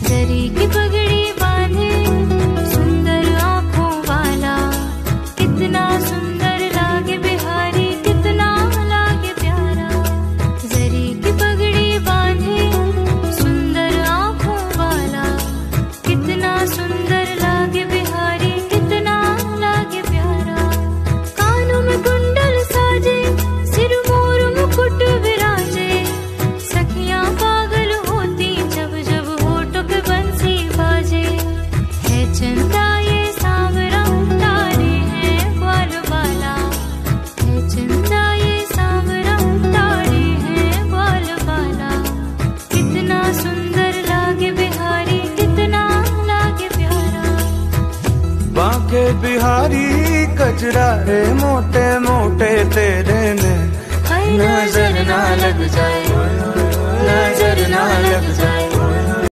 जरी की पगड़ी बांधे सुंदर आँखों वाला, कितना सुंदर लागे बिहारी, कितना लागे प्यारा। जरी की पगड़ी बांधे सुंदर आँखों वाला, कितना सुंदर लागे बिहारी, कितना लागे प्यारा। कानों में कुंडल साजे, सिर मोर मुकुट विराजे, सखियां पागल होती जब जब होठों पे बंसी बाजे। है चंदा ये सांवरा, तारे हैं ग्वाल बाला, है चंदा ये सांवरा, तारे हैं ग्वाल बाला। कितना सुंदर लागे बिहारी, कितना लागे प्यारा। बांके बिहारी कजरा रे मोटे मोटे तेरे में, नजर ना लग जाए, नजर ना लग जाए।